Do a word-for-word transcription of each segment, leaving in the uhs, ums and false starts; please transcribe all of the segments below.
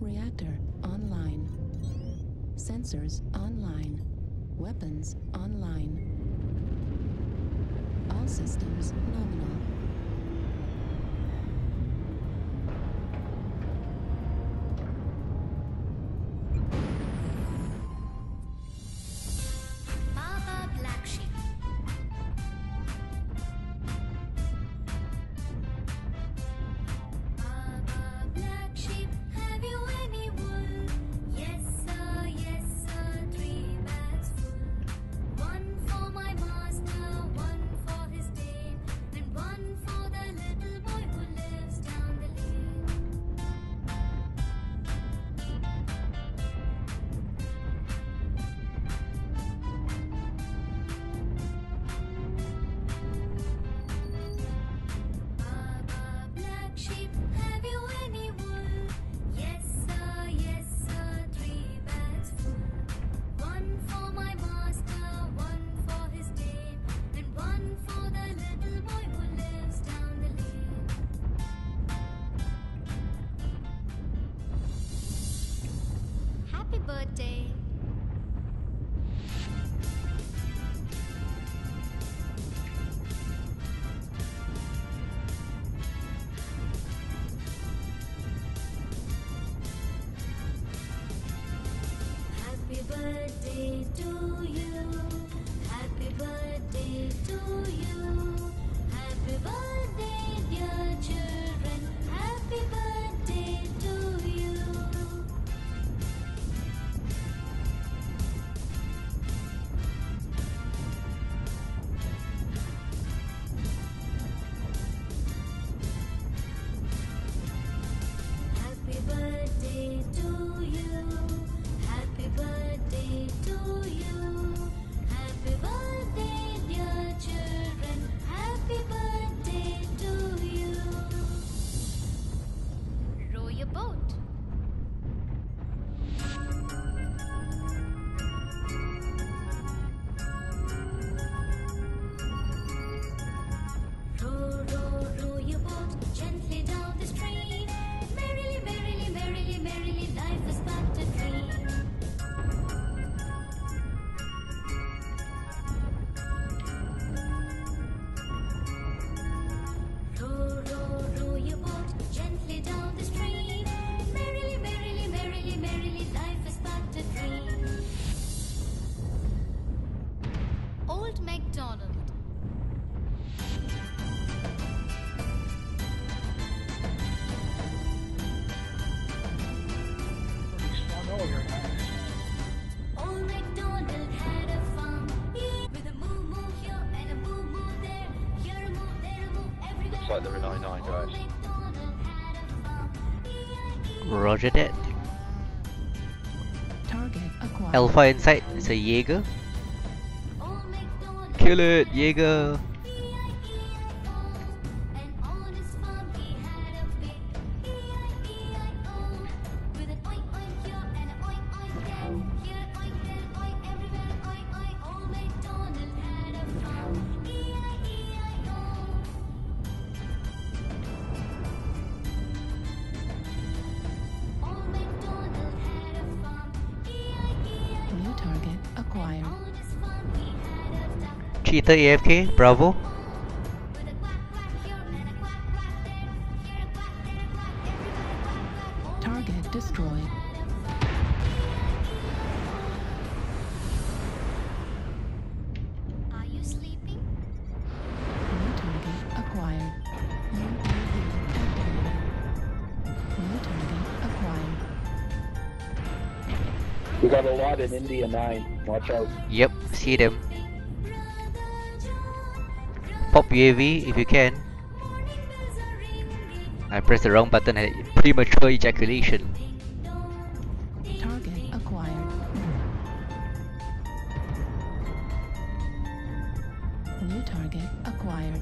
Reactor online. Sensors online. Weapons online. All systems nominal. Baba Black Sheep. Baba Black Sheep, have you any wool? Yes sir, yes sir, three bags full. One for my master, one for his dame, and one for the little boy who lives down the lane. Baba Black Sheep, have you any wool? Yes sir, yes sir, three bags full. One for my master, one for his dame, and one for the little boy who lives down the lane. Happy birthday. Happy birthday to you. Happy birthday to you. Happy birthday, dear children. Happy birthday to you. Happy birthday to you. Happy birthday to you. Happy birthday, dear children. Happy birthday to you. Row your boat. Row, row, row your boat gently down the stream. Merrily, merrily, merrily, merrily, life is but a dream. Row, row, row your boat gently down the stream. Merrily, merrily, merrily, merrily, life is but a dream. Old MacDonald. Old MacDonald had a farm, yeah, with a moo moo here and a moo moo there. Here a moo, there a moo, everywhere. Looks like they're in I nine, guys. Old MacDonald had a farm, E I E. Roger that. Target acquired. Alpha inside. It's a Jaeger. Old MacDonald Kill it, Jaeger. E I E I O. And on his farm he had a pig, E I E I O. With an oink oink here and an oink oink there. Here an oink, there an oink, everywhere an oink oink. Old MacDonald had a farm, E I E I O. Old MacDonald had a farm, E I E I O. New target acquired. On his farm he had a duck. Cheetah A F K. Bravo. With a quack quack here and a quack quack there. Here a quack, there a quack, everywhere a quack quack. Old Target destroyed. Are you sleeping? New target acquired. U A V activated. New target acquired. We got a lot in India nine. Watch out. Yep, see them. Pop U A V if you can. I pressed the wrong button and had premature ejaculation. Target acquired. New target acquired.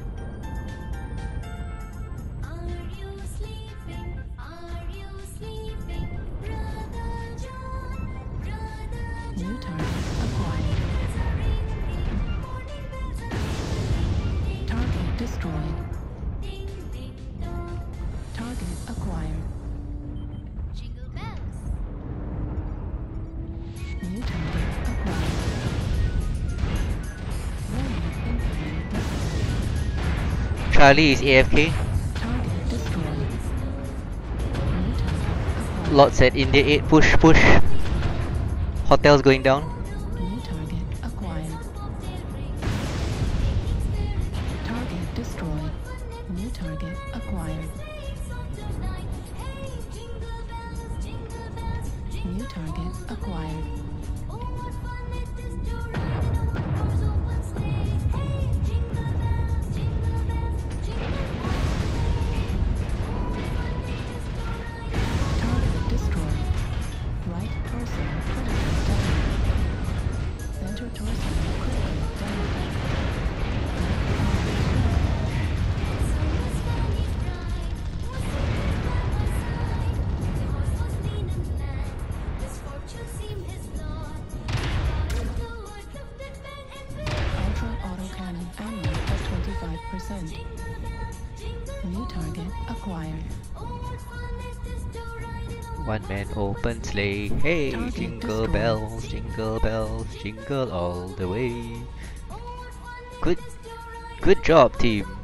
Are you sleeping? Are you sleeping? Brother John, Brother New John. target acquired. Bells are ringing, morning bells are ringing. Target destroyed. Ding, ding, dong. Target acquired. Jingle bells. New target acquired. Warning incoming missile. Charlie is A F K. Target destroyed. New target acquired. Lot said India eight. Push, push. Hotel's going down. New target acquired. Target destroyed. New target acquired. New target acquired. Target destroyed. Right torso critical damage. Center torso critical damage. Ultra autocannon ammo at twenty-five percent. New target acquired. One man open sleigh. Hey, Target jingle destroyed. bells, jingle bells, jingle all the way. Good, good job, team.